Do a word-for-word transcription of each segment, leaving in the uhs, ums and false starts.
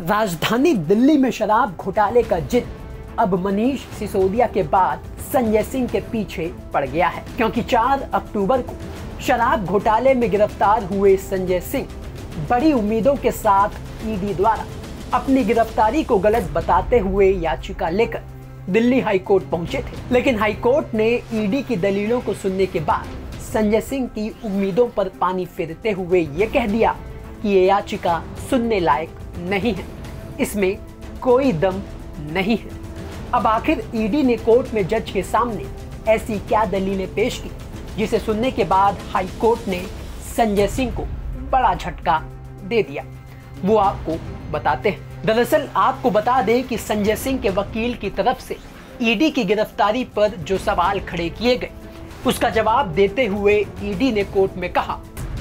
राजधानी दिल्ली में शराब घोटाले का जिद अब मनीष सिसोदिया के बाद संजय सिंह के पीछे पड़ गया है, क्योंकि चार अक्टूबर को शराब घोटाले में गिरफ्तार हुए संजय सिंह बड़ी उम्मीदों के साथ ईडी द्वारा अपनी गिरफ्तारी को गलत बताते हुए याचिका लेकर दिल्ली हाईकोर्ट पहुंचे थे। लेकिन हाईकोर्ट ने ईडी की दलीलों को सुनने के बाद संजय सिंह की उम्मीदों पर पानी फेरते हुए ये कह दिया कि ये याचिका सुनने लायक नहीं है, इसमें कोई दम नहीं है। अब आखिर ईडी ने कोर्ट में जज के सामने ऐसी क्या दलीलें पेश की जिसे सुनने के बाद हाई कोर्ट ने संजय सिंह को बड़ा झटका दे दिया, वो आपको बताते हैं। दरअसल आपको बता दें कि संजय सिंह के वकील की तरफ से ईडी की गिरफ्तारी पर जो सवाल खड़े किए गए उसका जवाब देते हुए ईडी ने कोर्ट में कहा,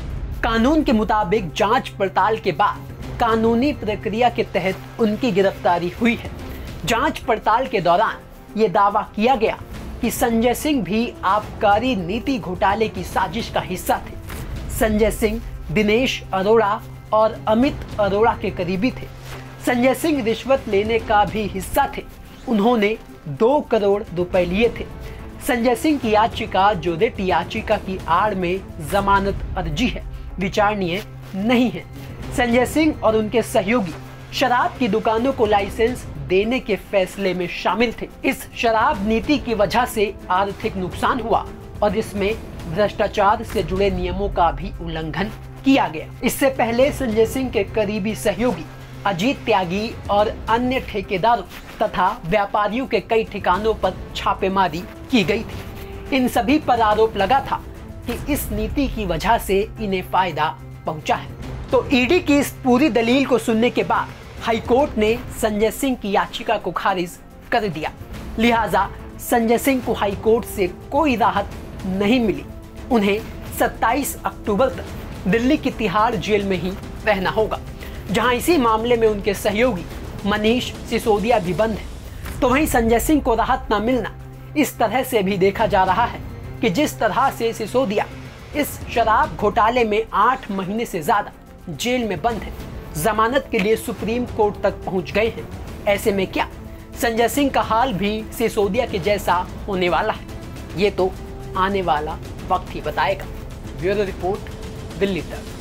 कानून के मुताबिक जांच पड़ताल के बाद कानूनी प्रक्रिया के तहत उनकी गिरफ्तारी हुई है। जांच पड़ताल के दौरान ये दावा किया गया कि संजय सिंह भी आबकारी नीति घोटाले की साजिश का हिस्सा थे। संजय सिंह दिनेश अरोड़ा और अमित अरोड़ा के करीबी थे। संजय सिंह रिश्वत लेने का भी हिस्सा थे। उन्होंने दो करोड़ रुपए लिए थे। संजय सिंह की याचिका जो रिट याचिका की आड़ में जमानत अर्जी है, विचारणीय नहीं है। संजय सिंह और उनके सहयोगी शराब की दुकानों को लाइसेंस देने के फैसले में शामिल थे। इस शराब नीति की वजह से आर्थिक नुकसान हुआ और इसमें भ्रष्टाचार से जुड़े नियमों का भी उल्लंघन किया गया। इससे पहले संजय सिंह के करीबी सहयोगी अजीत त्यागी और अन्य ठेकेदारों तथा व्यापारियों के कई ठिकानों पर छापेमारी की गई थी। इन सभी पर आरोप लगा था कि इस नीति की वजह से इन्हें फायदा पहुंचा है। तो ईडी की इस पूरी दलील को सुनने के बाद हाईकोर्ट ने संजय सिंह की याचिका को खारिज कर दिया। लिहाजा संजय सिंह को हाईकोर्ट से कोई राहत नहीं मिली। उन्हें सत्ताईस अक्टूबर तक दिल्ली की तिहाड़ जेल में ही रहना होगा, जहां इसी मामले में उनके सहयोगी मनीष सिसोदिया भी बंद है। तो वहीं संजय सिंह को राहत न मिलना इस तरह से भी देखा जा रहा है कि जिस तरह से सिसोदिया इस शराब घोटाले में आठ महीने से ज्यादा जेल में बंद है, जमानत के लिए सुप्रीम कोर्ट तक पहुंच गए हैं, ऐसे में क्या संजय सिंह का हाल भी सिसोदिया के जैसा होने वाला है? ये तो आने वाला वक्त ही बताएगा। ब्यूरो रिपोर्ट, दिल्ली तक।